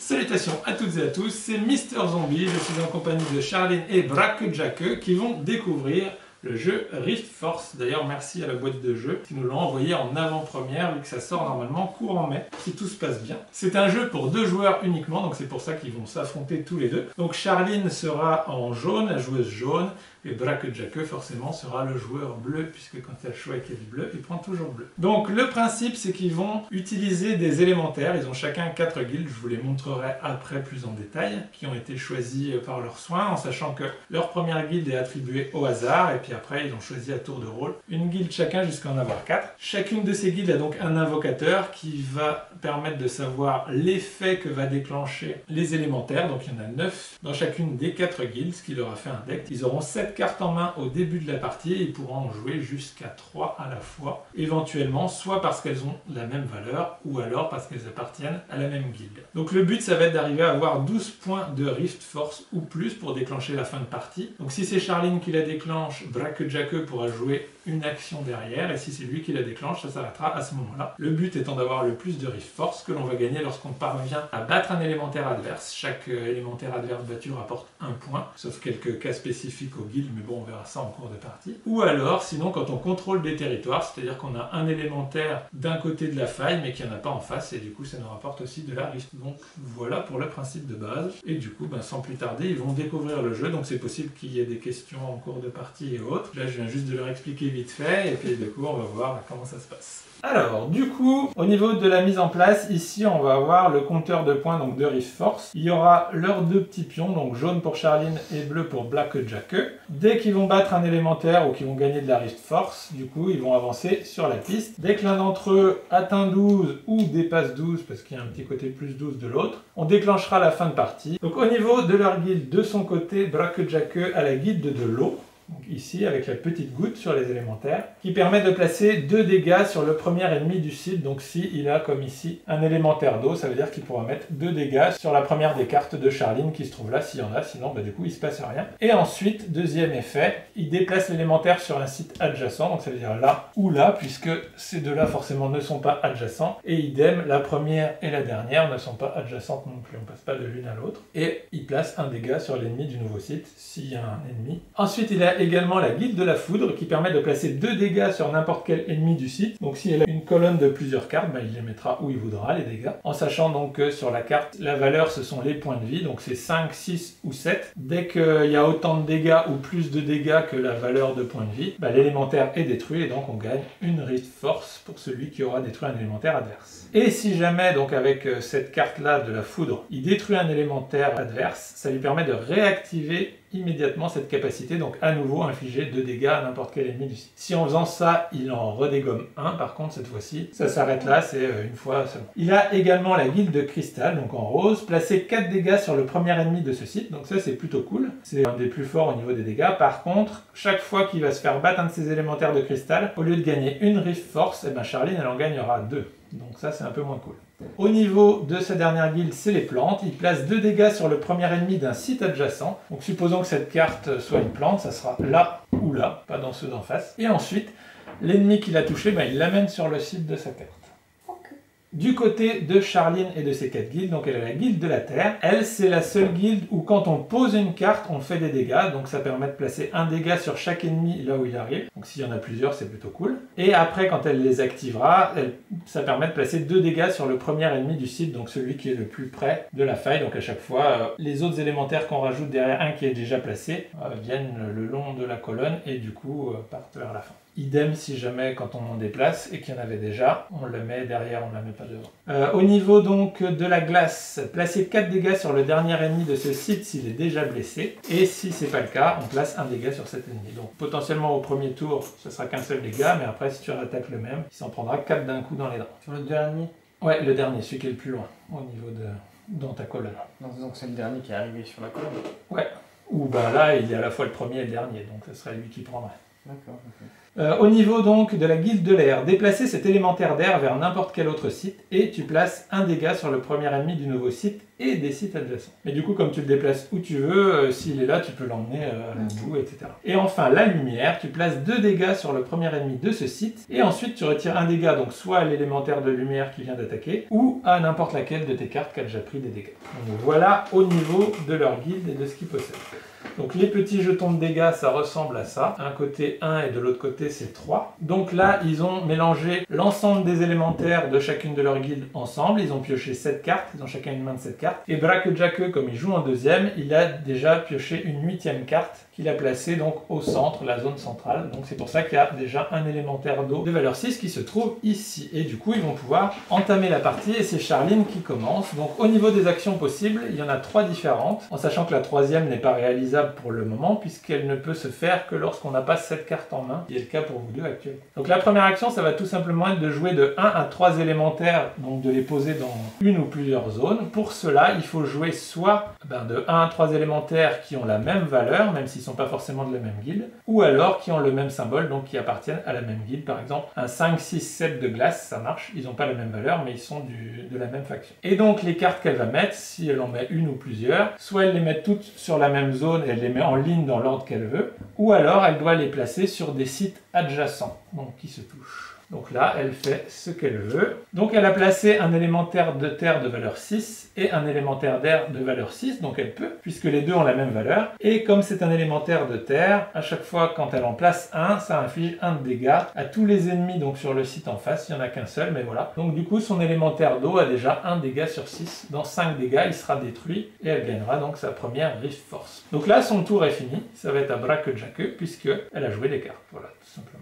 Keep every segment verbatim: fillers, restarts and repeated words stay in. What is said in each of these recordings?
Salutations à toutes et à tous, c'est Mister Zombie, je suis en compagnie de Charline et Braquejake qui vont découvrir le jeu Rift Force. D'ailleurs, merci à la boîte de jeu qui nous l'a envoyé en avant-première vu que ça sort normalement courant mai, si tout se passe bien. C'est un jeu pour deux joueurs uniquement, donc c'est pour ça qu'ils vont s'affronter tous les deux. Donc Charline sera en jaune, la joueuse jaune, et Braquejake forcément sera le joueur bleu, puisque quand il y a le choix et qu'il y a du bleu, il prend toujours bleu. Donc le principe, c'est qu'ils vont utiliser des élémentaires, ils ont chacun quatre guildes, je vous les montrerai après plus en détail, qui ont été choisis par leurs soins, en sachant que leur première guilde est attribuée au hasard, et puis après ils ont choisi à tour de rôle une guilde chacun jusqu'à en avoir quatre. Chacune de ces guildes a donc un invocateur qui va permettre de savoir l'effet que va déclencher les élémentaires, donc il y en a neuf dans chacune des quatre guildes, ce qui leur a fait un deck. Ils auront sept cartes en main au début de la partie et ils pourront en jouer jusqu'à trois à la fois, éventuellement soit parce qu'elles ont la même valeur ou alors parce qu'elles appartiennent à la même guilde. Donc le but, ça va être d'arriver à avoir douze points de Rift Force ou plus pour déclencher la fin de partie. Donc si c'est Charline qui la déclenche, Braquejake pourra jouer une action derrière, et si c'est lui qui la déclenche, ça s'arrêtera à ce moment-là. Le but étant d'avoir le plus de Rift Force que l'on va gagner lorsqu'on parvient à battre un élémentaire adverse. Chaque élémentaire adverse battu rapporte un point, sauf quelques cas spécifiques aux guildes, mais bon, on verra ça en cours de partie. Ou alors, sinon, quand on contrôle des territoires, c'est-à-dire qu'on a un élémentaire d'un côté de la faille, mais qu'il n'y en a pas en face, et du coup, ça nous rapporte aussi de la Rift. Donc voilà pour le principe de base. Et du coup, ben, sans plus tarder, ils vont découvrir le jeu, donc c'est possible qu'il y ait des questions en cours de partie et autres. Là, je viens juste de leur expliquer vite fait, et puis du coup, on va voir comment ça se passe. Alors, du coup, au niveau de la mise en place, ici, on va avoir le compteur de points donc de Rift Force. Il y aura leurs deux petits pions, donc jaune pour Charline et bleu pour Braquejake. Dès qu'ils vont battre un élémentaire ou qu'ils vont gagner de la Rift Force, du coup, ils vont avancer sur la piste. Dès que l'un d'entre eux atteint douze ou dépasse douze, parce qu'il y a un petit côté plus douze de l'autre, on déclenchera la fin de partie. Donc, au niveau de leur guilde, de son côté, Braquejake a la guilde de l'eau. Donc ici, avec la petite goutte sur les élémentaires, qui permet de placer deux dégâts sur le premier ennemi du site. Donc si il a, comme ici, un élémentaire d'eau, ça veut dire qu'il pourra mettre deux dégâts sur la première des cartes de Charline qui se trouve là, s'il y en a, sinon bah, du coup il se passe rien. Et ensuite, deuxième effet, il déplace l'élémentaire sur un site adjacent, donc ça veut dire là ou là, puisque ces deux-là forcément ne sont pas adjacents. Et idem, la première et la dernière ne sont pas adjacentes non plus, on passe pas de l'une à l'autre. Et il place un dégât sur l'ennemi du nouveau site, s'il y a un ennemi. Ensuite, il a également la guilde de la foudre qui permet de placer deux dégâts sur n'importe quel ennemi du site. Donc si elle a une colonne de plusieurs cartes, bah, il les mettra où il voudra, les dégâts. En sachant donc que sur la carte, la valeur ce sont les points de vie, donc c'est cinq, six ou sept. Dès qu'il y a autant de dégâts ou plus de dégâts que la valeur de points de vie, bah, l'élémentaire est détruit et donc on gagne une Rift Force pour celui qui aura détruit un élémentaire adverse. Et si jamais, donc avec cette carte-là de la foudre, il détruit un élémentaire adverse, ça lui permet de réactiver immédiatement cette capacité, donc à nouveau infliger deux dégâts à n'importe quel ennemi du site. Si en faisant ça, il en redégomme un, par contre cette fois-ci, ça s'arrête là, c'est une fois seulement. Il a également la guilde de cristal, donc en rose, placer quatre dégâts sur le premier ennemi de ce site, donc ça c'est plutôt cool, c'est un des plus forts au niveau des dégâts. Par contre, chaque fois qu'il va se faire battre un de ses élémentaires de cristal, au lieu de gagner une Rift Force, et ben Charline elle en gagnera deux. Donc ça c'est un peu moins cool. Au niveau de sa dernière guilde, c'est les plantes. Il place deux dégâts sur le premier ennemi d'un site adjacent. Donc supposons que cette carte soit une plante, ça sera là ou là, pas dans ceux d'en face. Et ensuite, l'ennemi qu'il a touché, ben, il l'amène sur le site de sa carte. Du côté de Charline et de ses quatre guildes, donc elle a la guilde de la Terre. Elle, c'est la seule guilde où quand on pose une carte, on fait des dégâts. Donc ça permet de placer un dégât sur chaque ennemi là où il arrive. Donc s'il y en a plusieurs, c'est plutôt cool. Et après, quand elle les activera, elle, ça permet de placer deux dégâts sur le premier ennemi du site, donc celui qui est le plus près de la faille. Donc à chaque fois, euh, les autres élémentaires qu'on rajoute derrière un qui est déjà placé euh, viennent le long de la colonne et du coup euh, partent vers la fin. Idem si jamais quand on en déplace et qu'il y en avait déjà, on le met derrière, on ne la met pas devant. Euh, au niveau donc de la glace, placer quatre dégâts sur le dernier ennemi de ce site s'il est déjà blessé. Et si c'est pas le cas, on place un dégât sur cet ennemi. Donc potentiellement au premier tour, ce sera qu'un seul dégât, mais après si tu attaques le même, il s'en prendra quatre d'un coup dans les dents. Sur le dernier? Ouais, le dernier, celui qui est le plus loin, au niveau de... dans ta colonne. Non, donc c'est le dernier qui est arrivé sur la colonne. Ouais. Ou ben là, il y a à la fois le premier et le dernier, donc ce serait lui qui prendrait. D'accord, ok. Euh, au niveau donc de la guilde de l'air, déplacer cet élémentaire d'air vers n'importe quel autre site et tu places un dégât sur le premier ennemi du nouveau site et des sites adjacents. Mais du coup, comme tu le déplaces où tu veux, euh, s'il est là, tu peux l'emmener euh, à l'autre bout, et cetera. Et enfin, la lumière, tu places deux dégâts sur le premier ennemi de ce site, et ensuite tu retires un dégât, donc soit à l'élémentaire de lumière qui vient d'attaquer, ou à n'importe laquelle de tes cartes qui a déjà pris des dégâts. Donc voilà au niveau de leur guilde et de ce qu'ils possèdent. Donc les petits jetons de dégâts, ça ressemble à ça. Un côté un et de l'autre côté c'est trois. Donc là, ils ont mélangé l'ensemble des élémentaires de chacune de leurs guildes ensemble. Ils ont pioché sept cartes, ils ont chacun une main de sept cartes. Et Brackejack, comme il joue en deuxième, il a déjà pioché une huitième carte qu'il a placée donc au centre, la zone centrale. Donc c'est pour ça qu'il y a déjà un élémentaire d'eau de valeur six qui se trouve ici. Et du coup, ils vont pouvoir entamer la partie et c'est Charline qui commence. Donc au niveau des actions possibles, il y en a trois différentes, en sachant que la troisième n'est pas réalisable pour le moment puisqu'elle ne peut se faire que lorsqu'on n'a pas cette carte en main, qui est le cas pour vous deux actuellement. Donc la première action, ça va tout simplement être de jouer de un à trois élémentaires, donc de les poser dans une ou plusieurs zones. Pour cela, il faut jouer soit ben, de un à trois élémentaires qui ont la même valeur, même s'ils ne sont pas forcément de la même guilde, ou alors qui ont le même symbole, donc qui appartiennent à la même guilde. Par exemple, un cinq, six, sept de glace, ça marche, ils n'ont pas la même valeur, mais ils sont du, de la même faction. Et donc les cartes qu'elle va mettre, si elle en met une ou plusieurs, soit elle les met toutes sur la même zone et elle les met en ligne dans l'ordre qu'elle veut, ou alors elle doit les placer sur des sites adjacents, donc qui se touchent. Donc là, elle fait ce qu'elle veut. Donc elle a placé un élémentaire de terre de valeur six et un élémentaire d'air de valeur six, donc elle peut, puisque les deux ont la même valeur. Et comme c'est un élémentaire de terre, à chaque fois quand elle en place un, ça inflige un de dégâts à tous les ennemis donc sur le site en face. Il n'y en a qu'un seul, mais voilà. Donc du coup, son élémentaire d'eau a déjà un dégât sur six. Dans cinq dégâts, il sera détruit et elle gagnera donc sa première Rift Force. Donc là, son tour est fini. Ça va être à Brackejack, puisque elle a joué des cartes. Voilà, tout simplement.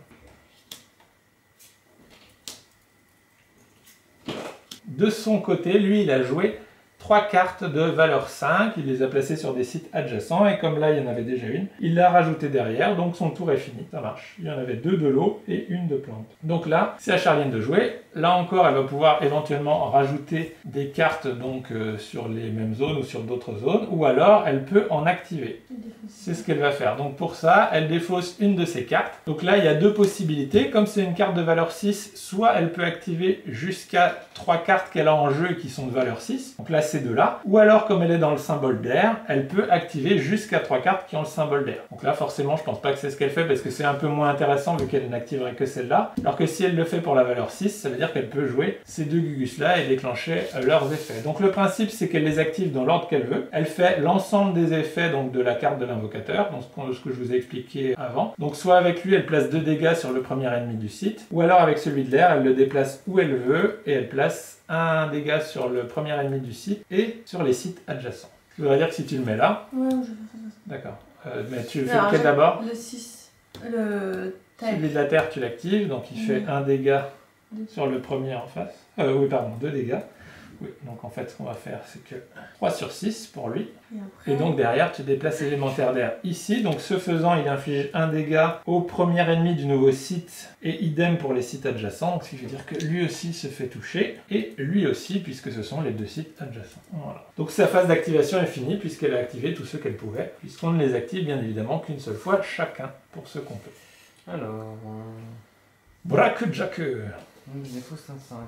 De son côté, lui, il a joué trois cartes de valeur cinq, il les a placées sur des sites adjacents, et comme là, il y en avait déjà une, il l'a rajoutée derrière, donc son tour est fini, ça marche. Il y en avait deux de l'eau et une de plante. Donc là, c'est à Charline de jouer. Là encore, elle va pouvoir éventuellement rajouter des cartes donc euh, sur les mêmes zones ou sur d'autres zones, ou alors elle peut en activer. C'est ce qu'elle va faire. Donc pour ça, elle défausse une de ses cartes. Donc là, il y a deux possibilités. Comme c'est une carte de valeur six, soit elle peut activer jusqu'à trois cartes qu'elle a en jeu et qui sont de valeur six. Donc là, c'est de là. Ou alors, comme elle est dans le symbole d'air, elle peut activer jusqu'à trois cartes qui ont le symbole d'air. Donc là, forcément, je pense pas que c'est ce qu'elle fait parce que c'est un peu moins intéressant vu qu'elle n'activerait que celle-là. Alors que si elle le fait pour la valeur six, ça veut dire qu'elle peut jouer ces deux Gugus-là et déclencher leurs effets. Donc le principe, c'est qu'elle les active dans l'ordre qu'elle veut. Elle fait l'ensemble des effets donc, de la carte de l'invocateur, donc ce que je vous ai expliqué avant. Donc soit avec lui, elle place deux dégâts sur le premier ennemi du site, ou alors avec celui de l'air, elle le déplace où elle veut et elle place un dégât sur le premier ennemi du site et sur les sites adjacents. Ça voudrait dire que si tu le mets là... Ouais, je vais faire ça. D'accord. Euh, mais tu fais lequel d'abord? Le six. Le terre. Celui de la terre, tu l'actives, donc il fait un dégât sur le premier en face. Euh, oui, pardon, deux dégâts. Oui, donc en fait, ce qu'on va faire, c'est que trois sur six pour lui. Et, après... et donc derrière, tu déplaces l'élémentaire d'air ici. Donc ce faisant, il inflige un dégât au premier ennemi du nouveau site et idem pour les sites adjacents. Donc ce qui veut dire que lui aussi se fait toucher et lui aussi, puisque ce sont les deux sites adjacents. Voilà. Donc sa phase d'activation est finie puisqu'elle a activé tous ceux qu'elle pouvait, puisqu'on ne les active bien évidemment qu'une seule fois chacun pour ce qu'on peut. Alors... Euh... Brackejack. Donc je défausse un cinq.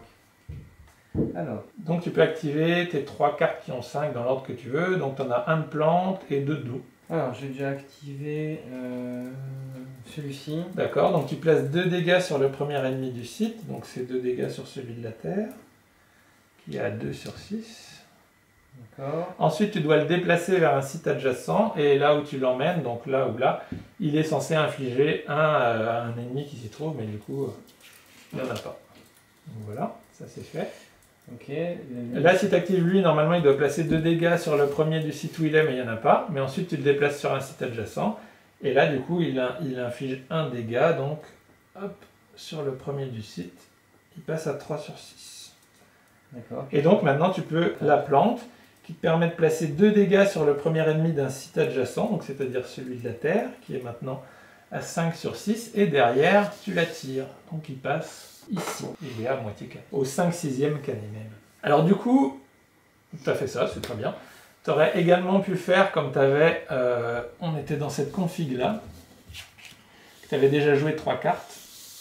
Alors. Donc tu peux activer tes trois cartes qui ont cinq dans l'ordre que tu veux. Donc tu en as un de plante et deux d'eau. Alors j'ai déjà activé euh, celui-ci. D'accord, donc tu places deux dégâts sur le premier ennemi du site. Donc c'est deux dégâts sur celui de la terre, qui a deux sur six. D'accord. Ensuite tu dois le déplacer vers un site adjacent. Et là où tu l'emmènes, donc là ou là, il est censé infliger un à un ennemi qui s'y trouve. Mais du coup, il n'y en a pas. Donc voilà, ça c'est fait. Ok. Là, si tu actives lui, normalement, il doit placer deux dégâts sur le premier du site où il est, mais il n'y en a pas. Mais ensuite, tu le déplaces sur un site adjacent. Et là, du coup, il, a, il inflige un dégât. Donc, hop, sur le premier du site, il passe à trois sur six. D'accord. Et donc, maintenant, tu peux la plante, qui te permet de placer deux dégâts sur le premier ennemi d'un site adjacent, donc c'est-à-dire celui de la terre, qui est maintenant à cinq sur six. Et derrière, tu la tires. Donc, il passe... ici, il est à moitié cané, au cinq sixième cané même. Alors du coup, tu as fait ça, c'est très bien. Tu aurais également pu faire comme tu avais, euh, on était dans cette config là, que tu avais déjà joué trois cartes,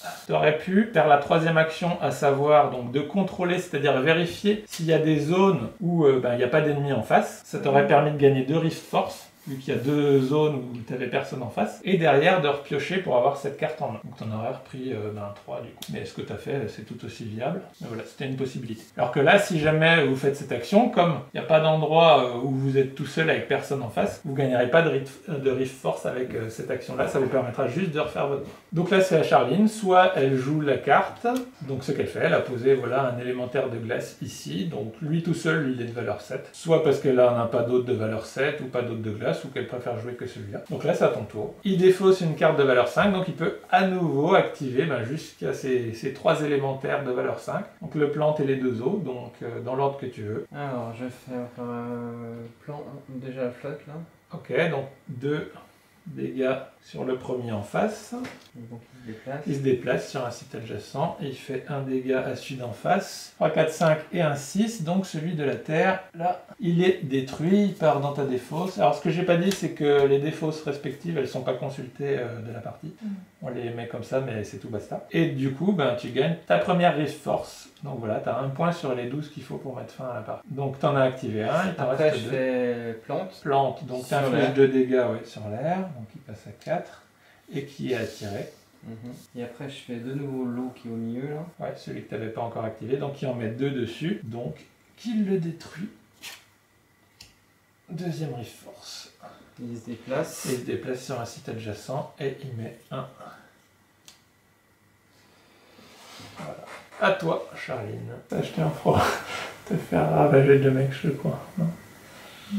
Tu aurais pu faire la troisième action, à savoir donc de contrôler, c'est-à-dire vérifier s'il y a des zones où euh, ben, il n'y a pas d'ennemis en face. Ça t'aurait permis de gagner deux Rift Force, vu qu'il y a deux zones où tu n'avais personne en face. Et derrière, de repiocher pour avoir cette carte en main. Donc tu en aurais repris euh, ben, trois du coup. Mais ce que tu as fait, c'est tout aussi viable. Mais voilà, c'était une possibilité. Alors que là, si jamais vous faites cette action, comme il n'y a pas d'endroit où vous êtes tout seul avec personne en face, vous ne gagnerez pas de Rift, de Rift Force avec euh, cette action-là. Ça vous permettra juste de refaire votre... Donc là, c'est à Charline. Soit elle joue la carte. Donc ce qu'elle fait, elle a posé voilà, un élémentaire de glace ici. Donc lui tout seul, il est de valeur sept. Soit parce qu'elle n'a pas d'autre de valeur sept ou pas d'autre de glace, ou qu'elle préfère jouer que celui-là. Donc là, c'est à ton tour. Il défausse une carte de valeur cinq, donc il peut à nouveau activer ben, jusqu'à ces, ces trois élémentaires de valeur cinq. Donc le plante et les deux eaux, donc euh, dans l'ordre que tu veux. Alors, je vais faire euh, plan déjà la flotte là. Ok, donc deux dégâts sur le premier en face. Donc il se déplace. Il se déplace sur un site adjacent et il fait un dégât à celui d'en face. trois, quatre, cinq et un six, donc celui de la terre, là, il est détruit, il part dans ta défausse. Alors ce que j'ai pas dit, c'est que les défausses respectives, elles sont pas consultées euh, de la partie. Mm. On les met comme ça, mais c'est tout basta. Et du coup, ben, tu gagnes ta première Rift Force. Donc voilà, tu as un point sur les douze qu'il faut pour mettre fin à la partie. Donc tu en as activé un, il t'en Après, reste je deux. fais plante. Plante, donc tu infliges deux dégâts ouais, sur l'air, donc il passe à quatre. Et qui est attiré. Mmh. Et après, je fais de nouveau l'eau qui est au milieu là. Ouais, celui que tu n'avais pas encore activé, donc il en met deux dessus. Donc, qu'il le détruit. Deuxième Rift Force. Il se déplace. Et il se déplace sur un site adjacent et il met un. Voilà. À toi, Charline. T'as acheté un froid. Te faire ravager de mec, je crois. Non. Mmh.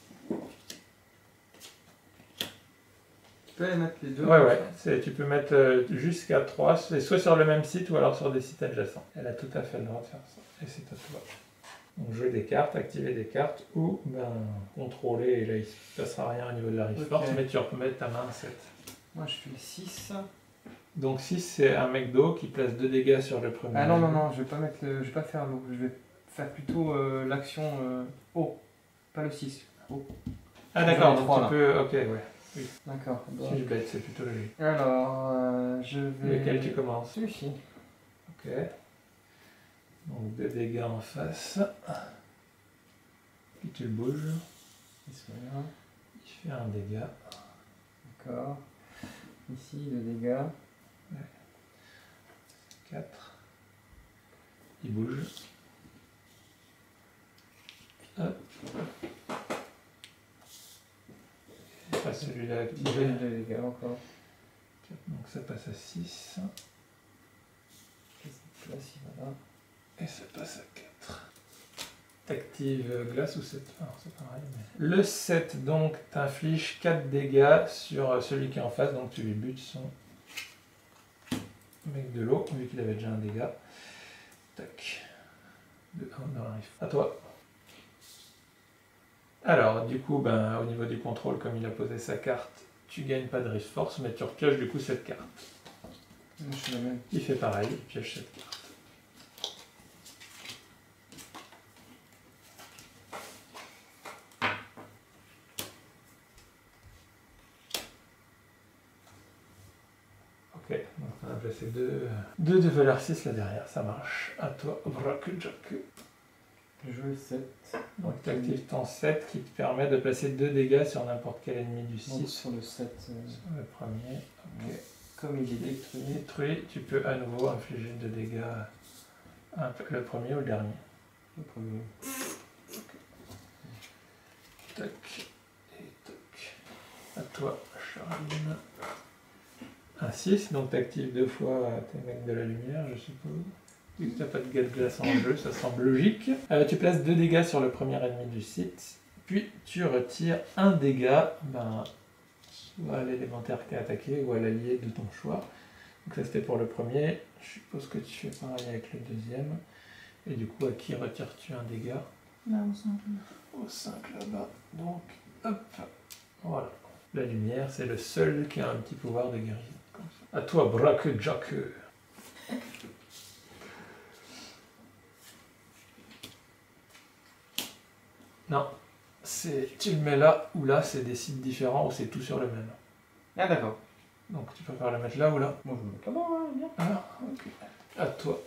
Tu peux les mettre les deux? Ouais, ouais. C'est, tu peux mettre euh, jusqu'à trois, c'est soit sur le même site ou alors sur des sites adjacents. Elle a tout à fait le droit de faire ça. Et c'est à toi. Donc jouer des cartes, activer des cartes ou ben, contrôler, et là il ne se passera rien au niveau de la Rift Force, mais tu peux mettre ta main à sept. Moi je fais six. Donc six c'est un mec d'eau qui place deux dégâts sur le premier. Ah non, non, non, je vais pas mettre le... je vais pas faire l'eau, je vais faire plutôt euh, l'action euh, eau, pas le six. Eau. Ah d'accord, donc tu là. peux. Ok, ouais. Oui. D'accord. Donc... Si je bête, c'est plutôt logique. Alors, euh, je vais. Lequel tu commences? Celui-ci. Ok. Donc deux dégâts en face. Puis tu le bouges. Il se met là. Il fait un dégât. D'accord. Ici, deux dégâts. Ouais. quatre. Il bouge. Hop. Pas celui-là activé. deux dégâts encore. Donc ça passe à six. Là, si, voilà. Et ça passe à quatre. T'actives glace ou sept? Enfin, c'est pareil. Mais... Le sept, donc, t'infliges quatre dégâts sur celui qui est en face, donc tu lui butes son mec de l'eau, vu qu'il avait déjà un dégât. Tac. De un dans la riff. À toi. Alors, du coup, ben, au niveau du contrôle, comme il a posé sa carte, tu gagnes pas de Rift Force, mais tu repioches du coup cette carte. Je suis la même. Il fait pareil, il pioche cette carte. Ok, donc on a placé deux, deux de valeur six là derrière, ça marche. À toi, Brakujaku. Je joue le sept. Donc tu actives ton sept qui te permet de placer deux dégâts sur n'importe quel ennemi du six. Donc sur le sept. Euh... Sur le premier. Ok. Comme il est détruit. Détruit, tu peux à nouveau infliger deux dégâts. Un, le premier ou le dernier? Le premier. Okay. Tac. Et tac. À toi, Charline. Un six, donc tu actives deux fois tes mecs de la lumière, je suppose. Vu que tu n'as pas de gaz glace en jeu, ça semble logique. Euh, tu places deux dégâts sur le premier ennemi du site, puis tu retires un dégât, ben, soit à l'élémentaire qui a attaqué, ou à l'allié de ton choix. Donc ça c'était pour le premier, je suppose que tu fais pareil avec le deuxième. Et du coup, à qui retires-tu un dégât? Là, au cinq. Au cinq là-bas, donc hop, voilà. La lumière, c'est le seul qui a un petit pouvoir de guérison. À toi, Brakujaku. Non, c'est tu le mets là ou là, c'est des sites différents ou c'est tout sur le même. Ah d'accord. Donc tu préfères la mettre là ou là? Moi je me mets là-bas, hein, bien. Ah, ok. À toi.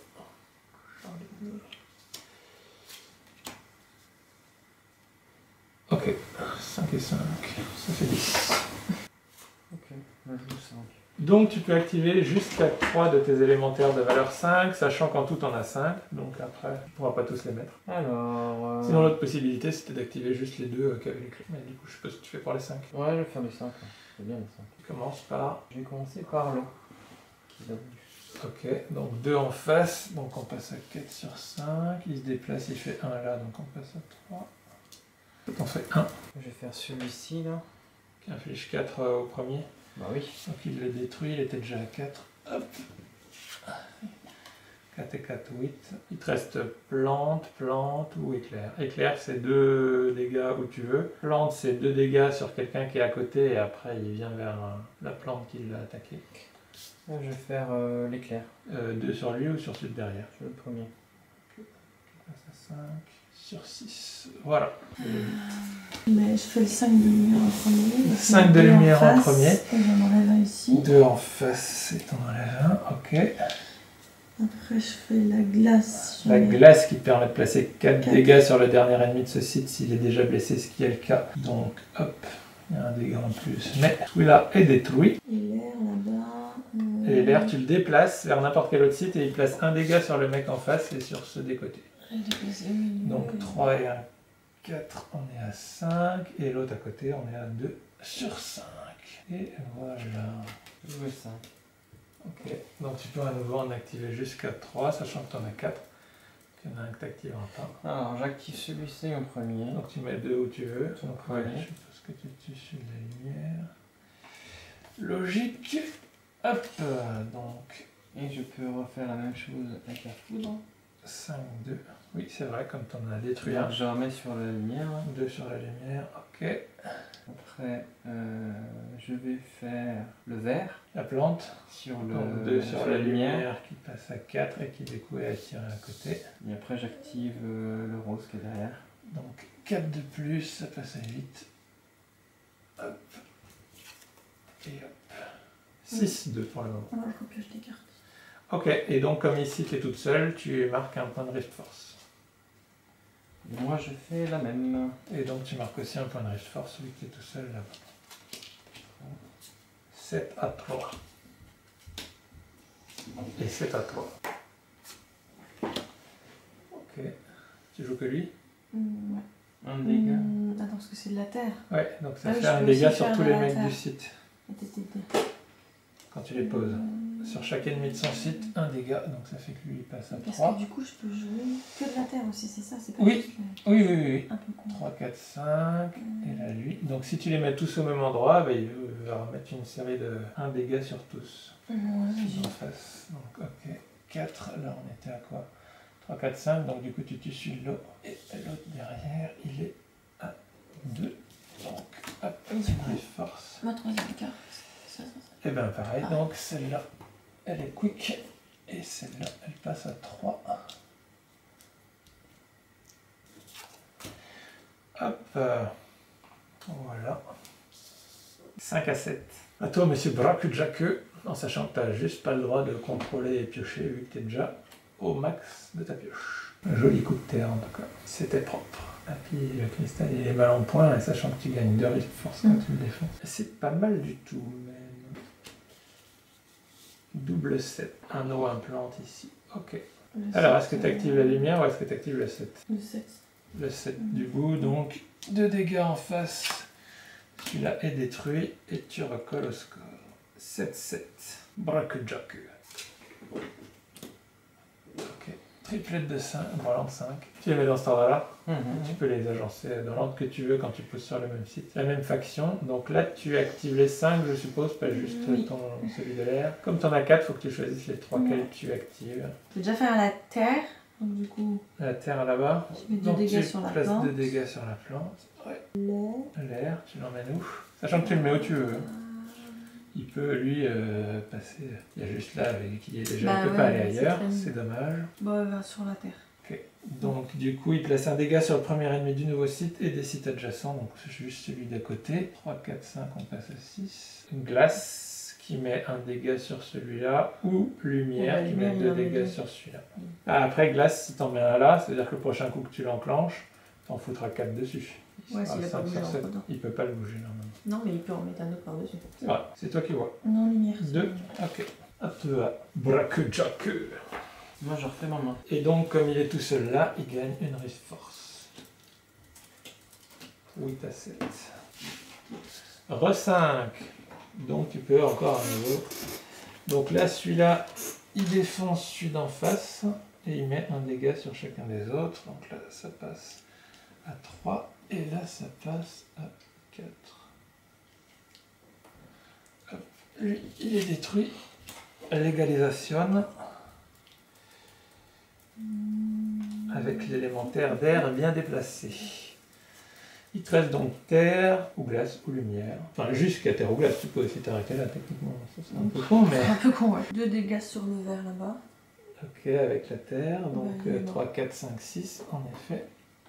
Ok, cinq et cinq, ça fait dix. Ok, là je joue cinq. Donc tu peux activer jusqu'à trois de tes élémentaires de valeur cinq, sachant qu'en tout on a cinq, donc après tu ne pourras pas tous les mettre. Alors... Euh... Sinon l'autre possibilité c'était d'activer juste les deux euh, qui avaient les clés. Mais du coup je sais pas ce que tu fais pour les cinq. Ouais, je vais faire les cinq. C'est bien les cinq. Tu commences par... Je vais commencer par l'eau. Qui va Ok, donc deux en face, donc on passe à quatre sur cinq, il se déplace, il fait un là, donc on passe à trois. On fait un. Je vais faire celui-ci là. Qui inflige quatre euh, au premier. Bah oui. Donc il le détruit, il était déjà à quatre. Hop. quatre et quatre, huit. Il te reste plante, plante ou éclair. Éclair c'est deux dégâts où tu veux. Plante c'est deux dégâts sur quelqu'un qui est à côté et après il vient vers euh, la plante qui l'a attaqué. Là, je vais faire euh, l'éclair. Euh, deux sur lui ou sur celui de derrière? Sur le premier. Okay. On passe à cinq sur six. Voilà. Mais je fais le cinq de lumière en premier. cinq de lumière en, en premier. Et j'en enlève un ici. deux en face et t'en enlèves un. Ok. Après, je fais la glace. La glace qui permet de placer quatre dégâts sur le dernier ennemi de ce site s'il est déjà blessé, ce qui est le cas. Donc, hop, il y a un dégât en plus. Mais celui-là est détruit. Et l'air là-bas. Euh... Et l'air, tu le déplaces vers n'importe quel autre site et il place un dégât sur le mec en face et sur ceux des côtés. Donc, trois et un, quatre, on est à cinq. Et l'autre à côté, on est à deux sur cinq. Et voilà. Je joue cinq. Ok, donc tu peux à nouveau en activer jusqu'à trois, sachant que tu en as quatre. Il y en a un que tu actives en temps. Alors j'active celui-ci en premier. Donc tu mets deux où tu veux. Donc ouais, je suppose que tu tues sur la lumière. Logique. Hop, donc. Et je peux refaire la même chose avec la foudre. cinq, deux. Oui, c'est vrai, comme tu en as détruit Donc, un. je remets sur la lumière. deux sur la lumière, ok. Après, euh, je vais faire le vert. La plante. Sur le Donc deux sur, sur la, la lumière. lumière qui passe à quatre et qui du coup est attiré à côté. Et après j'active euh, le rose qui est derrière. Donc quatre de plus, ça passe à huit. Hop. Et hop. six, deux pour le moment. Alors je pioche des cartes. Ok, et donc comme ici tu es toute seule, tu marques un point de Rift Force. Et moi je fais la même. Et donc tu marques aussi un point de Rift Force, celui qui est tout seul là-bas. sept à trois. Et sept à trois. Ok. Tu joues que lui? mmh, Ouais. Un dégât. Mmh, attends, parce que c'est de la terre. Ouais, donc ça ah, fait un dégât sur tous les mecs terre. du site. Attends, Quand tu les poses. Mmh. Sur chaque ennemi de son site, un dégât, donc ça fait que lui il passe à parce trois. Parce que du coup je peux jouer que de la terre aussi, c'est ça? C'est pas Oui. juste, oui, oui, oui. Un peu con. trois, quatre, cinq, mmh. et là lui. Donc si tu les mets tous au même endroit, bah, il va remettre une série de un dégât sur tous. Ouais, en face. Donc ok. quatre, là on était à quoi? trois, quatre, cinq, donc du coup tu tues celui-là. Et l'autre derrière, il est à deux. Donc hop, tu force. Ma troisième carte. Et bien pareil, ah. Donc celle-là, elle est quick. Et celle-là, elle passe à trois. Hop, euh, voilà. cinq à sept. À toi, monsieur Braque-Jacque, en sachant que tu n'as juste pas le droit de contrôler et piocher, vu que tu es déjà au max de ta pioche. Un joli coup de terre en tout cas. C'était propre. Et puis le cristal il est mal en point, et sachant que tu gagnes deux Rift Force quand mmh. tu le défonces. C'est pas mal du tout, même. Double sept. Un eau implante ici. Ok. Le alors, est-ce que tu actives la lumière ou est-ce que tu actives le sept? Le sept. Le sept mmh. du bout, donc deux dégâts en face. Celui-là est détruit et tu recolles au score. sept sept. Braque-Jacque. Ok. Triplette de cinq, voilà cinq. Tu les mets dans cet ordre-là. Mmh. Tu peux les agencer dans l'ordre que tu veux quand tu poses sur le même site. La même faction. Donc là, tu actives les cinq, je suppose, pas juste oui. ton, celui de l'air. Comme tu en as quatre, il faut que tu choisisses les trois mmh. qu'elles tu actives. Je vais déjà faire la terre. Donc du coup... La terre là-bas. Je mets deux dégâts sur la plante. Tu places deux dégâts sur la plante. Ouais. L'air. L'air, tu l'emmènes où? Sachant que tu le mets où tu veux. Il peut lui euh, passer. Il y a juste là avec qui il est déjà. Bah il peut ouais, pas aller ailleurs, c'est dommage. Bon, il va sur la terre. Ok. Donc du coup, il place un dégât sur le premier ennemi du nouveau site et des sites adjacents. Donc c'est juste celui d'à côté. trois, quatre, cinq, on passe à six. Une glace qui met un dégât sur celui-là, ou lumière Ouais, qui lumière, met il deux en met dégâts deux. sur celui-là. Ah, après glace, si t'en mets un là, c'est-à-dire que le prochain coup que tu l'enclenches, t'en foutras quatre dessus. Ouais, s'il a pas cinq bougé sur en sept, prenant. il peut pas le bouger normalement. Non, mais il peut en mettre un autre par-dessus. C'est vrai, c'est toi qui vois. Non, lumière. Deux, ok. À toi, Braque-Jaque. Moi, je refais ma main. Et donc, comme il est tout seul là, il gagne une Rift Force. huit à sept. Re cinq. Donc, tu peux encore un nouveau. Donc là, celui-là, il défonce celui d'en face. Et il met un dégât sur chacun des autres. Donc là, ça passe à trois. Et là, ça passe à quatre. Hop. Lui, il est détruit. Légalisation. Avec l'élémentaire d'air bien déplacé. Il te reste donc terre, ou glace, ou lumière. Enfin, jusqu'à terre ou glace, tu peux aussi t'arrêter là, techniquement. Ça, c'est un peu con, mais... C'est un peu con, ouais. Deux dégâts sur le vert là-bas. Ok, avec la terre, donc Ouais, euh, trois, quatre, cinq, six, en effet.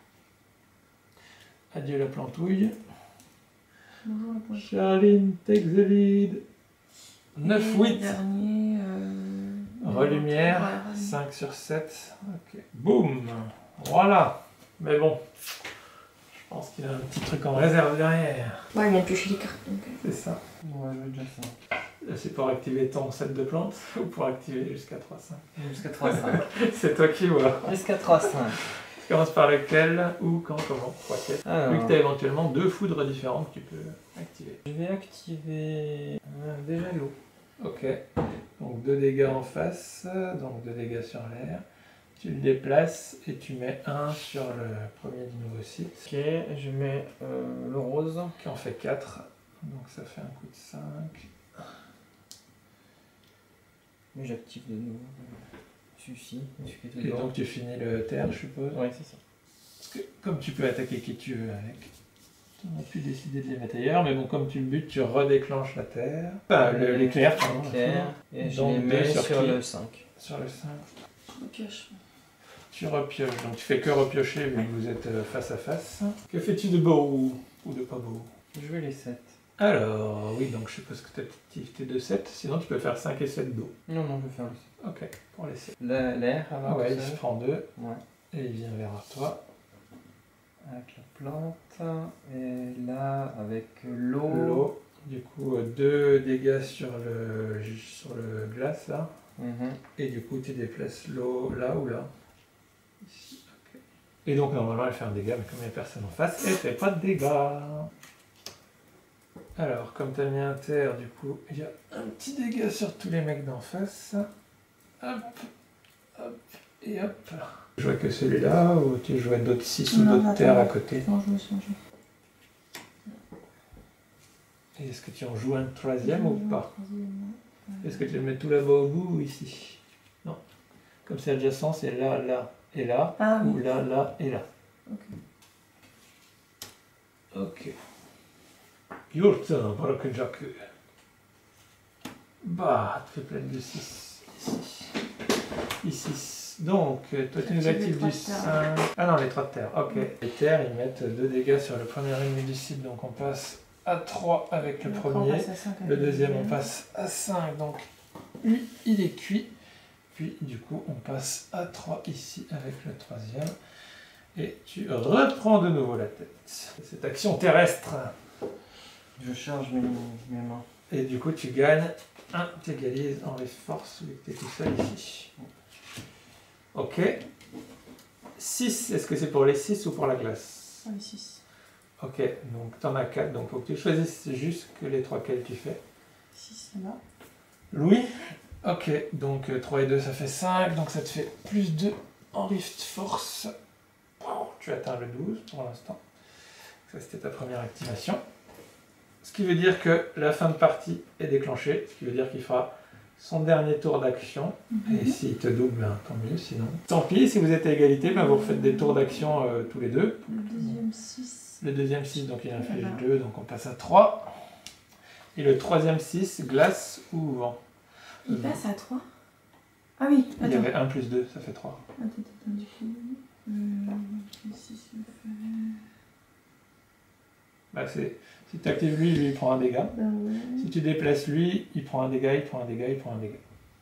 Adieu la plantouille. Bonjour la pointe. Charline, take the lead. neuf, huit. Dernier. Euh... Relumière, Ouais, cinq sur sept. Ok. Boum. Voilà. Mais bon, je pense qu'il a un petit truc en réserve derrière. ouais, il m'a pioché les cartes. Donc... C'est ça. Ouais, je vais déjà ça. Là, c'est pour activer ton set de plantes ou pour activer jusqu'à trois, cinq. Jusqu'à trois cinq. C'est toi qui vois. Jusqu'à trois cinq. Tu commences par lequel, où, quand, comment, quoi, quel. Alors, Vu que tu as éventuellement deux foudres différentes que tu peux activer. je vais activer euh, déjà l'eau. Ok. Donc deux dégâts en face, donc deux dégâts sur l'air. Tu le déplaces et tu mets un sur le premier du nouveau site. Ok, je mets euh, le rose. Qui en fait quatre. Donc ça fait un coup de cinq. Et j'active de nouveau celui-ci. Et donc tu finis le terre, je suppose. Oui, c'est ça. Parce que comme tu peux attaquer qui tu veux avec, tu aurais pu décider de les mettre ailleurs, mais bon, comme tu le butes, tu redéclenches la terre. Enfin, le- l'éclair, pardon. L'éclair. Et je Donc, les deux mets sur sur qui le cinq. Sur le cinq. Je pioche. Tu repioches, donc tu fais que repiocher vu que vous êtes euh, face à face. Que fais-tu de beau ou de pas beau? Je vais les sept. Alors, oui, donc je suppose que tu actives tes deux sept, sinon tu peux faire cinq et sept d'eau. Non, non, je vais faire le sept. Ok, pour les sept. La- L'air, Ah alors. ouais, tout il se seul. prend deux Ouais. et il vient vers toi. Avec la plante. Et là, avec l'eau. L'eau, du coup, euh, deux dégâts sur le, sur le glace là. Mhm. Et du coup, tu déplaces l'eau là ou là. Ici, ok. Et donc, normalement, elle fait un dégât, mais comme il n'y a personne en face, elle fait pas de dégâts. Alors, comme tu as mis un terre, du coup, il y a un petit dégât sur tous les mecs d'en face. Hop, hop, et hop. Tu jouais que celui-là, ou tu jouais d'autres six ou Non, d'autres attends. terres à côté? Non, je me suis changé. Et est-ce que tu en joues un troisième ou pas? Troisième, Est-ce que tu le mets tout là-bas au bout ou ici? Non. Comme c'est adjacent, c'est là, là et là. Ah Ou oui. là, là et là. Ok. Ok. Your turn, Braque-Jaque. Bah, tu fais plein de six. Ici. Ici. Donc, toi tu nous J'active les actives trois du de terre. cinq. Ah non, les trois de terre. Ok. Les terres, ils mettent deux dégâts sur le premier ennemi du site, donc on passe à trois avec le Après, on premier. passe à cinq avec Le deuxième, on deuxième. passe à cinq, donc lui, il est cuit. Puis, du coup, on passe à trois ici avec le troisième. Et tu reprends de nouveau la tête. Cette action terrestre. Je charge mes, mes mains. Et du coup, tu gagnes un, tu égalises en les forces vu que tu es tout seul ici. Ok. six, est-ce que c'est pour les six ou pour la glace? Ah, les six. Ok, donc tu en as quatre, donc il faut que tu choisisses juste que les trois qu'elles tu fais. six là-bas. Louis. Ok, donc euh, trois et deux ça fait cinq, donc ça te fait plus deux en Rift Force. Wow, tu atteins le douze pour l'instant. Ça c'était ta première activation. Ce qui veut dire que la fin de partie est déclenchée, ce qui veut dire qu'il fera son dernier tour d'action. Mm-hmm. Et s'il te double, ben, tant mieux, sinon. Tant pis, si vous êtes à égalité, ben, vous refaites des tours d'action euh, tous les deux. Le deuxième six. Le deuxième six, donc il inflige Voilà. deux, donc on passe à trois. Et le troisième six, glace ou vent. Il passe à trois. Ah oui, Il y attends. avait un plus deux, ça fait trois. Attends, attends, du coup. Euh, le six, je le fais. Bah c'est... Si tu actives lui, lui il prend un dégât. Bah ouais. Si tu déplaces lui, il prend un dégât, il prend un dégât, il prend un dégât.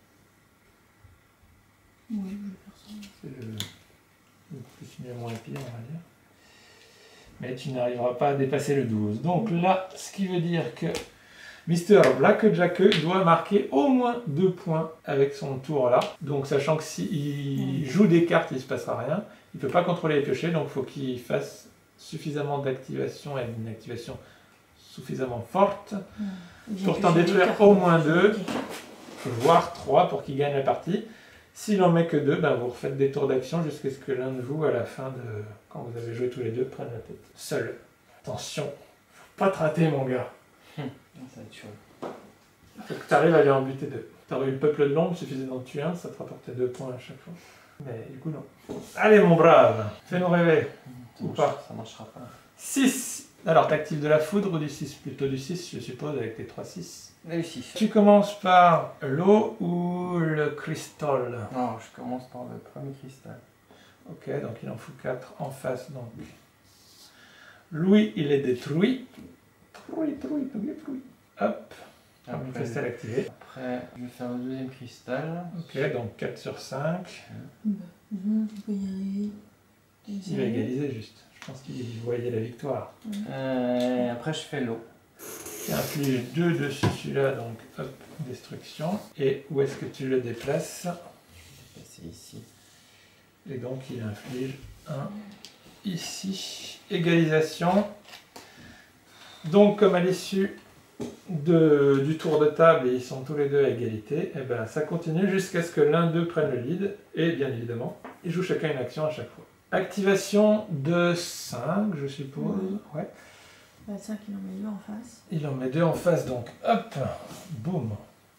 Ouais, je vais faire ça. C'est le... le plus mieux moins pire, on va dire. Mais tu n'arriveras pas à dépasser le douze. Donc là, ce qui veut dire que Mister Blackjack doit marquer au moins deux points avec son tour là. Donc sachant que s'il joue des cartes, il ne se passera rien. Il ne peut pas contrôler les piochers, donc il faut qu'il fasse suffisamment d'activation et une activation suffisamment forte Ouais. pour t'en détruire au moins deux, voire trois pour qu'il gagne la partie. S'il en met que deux, ben vous refaites des tours d'action jusqu'à ce que l'un de vous, à la fin de quand vous avez joué tous les deux, prenne la tête. Seul. Attention, faut pas te rater mon gars. Ça va être chaud. Faut que tu arrives à lui en buter deux. T'aurais eu le peuple de l'ombre, il suffisait d'en tuer un, ça te rapportait deux points à chaque fois. Mais du coup non. Allez mon brave, fais-nous rêver. Ça Ou marche- pas. Ça marchera pas. six. Alors t'actives de la foudre ou du six? Plutôt du six je suppose avec tes trois six. Réussi. Tu commences par l'eau ou le cristal? Non, je commence par le premier cristal. Ok, donc il en fout quatre en face donc. Louis il est détruit. Détruit, détruit, détruit. Hop, premier Après, cristal activé. après, je vais faire le deuxième cristal. Ok, donc quatre sur cinq. Bah, je peux y arriver. Il va égaliser juste. Je pense qu'il voyait la victoire. Euh, après, je fais l'eau. Il inflige deux dessus celui-là, donc hop, destruction. Et où est-ce que tu le déplaces? C'est ici. Et donc il inflige un ici. Égalisation. Donc comme à l'issue de- du tour de table, ils sont tous les deux à égalité, et ben ça continue jusqu'à ce que l'un d'eux prenne le lead. Et bien évidemment, ils jouent chacun une action à chaque fois. Activation de cinq, je suppose. Ouais. Bah, tiens, qu'il en met deux en face. Il en met deux en face, donc hop, boum.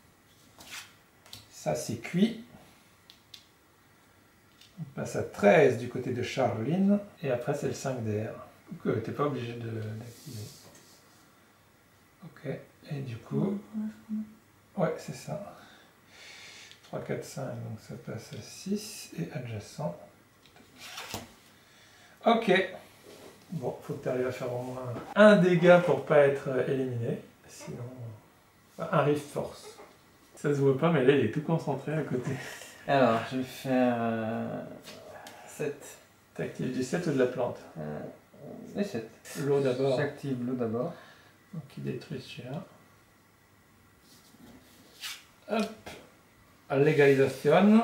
Ça c'est cuit. On passe à treize du côté de Charline. Et après c'est le cinq d'air. Que t'es pas obligé de d'activer. Ok. Et du coup, ouais c'est ça. trois, quatre, cinq, donc ça passe à six et adjacent. Ok. Bon, faut que tu arrives à faire au moins un dégât pour pas être éliminé. Sinon, enfin, un rift force. Ça se voit pas, mais là il est tout concentré à côté. Alors, je vais faire euh, sept. T'actives du sept ou de la plante? Euh, et sept. L'eau d'abord. J'active l'eau d'abord. Donc il détruit celui-là. Hop. Légalisation.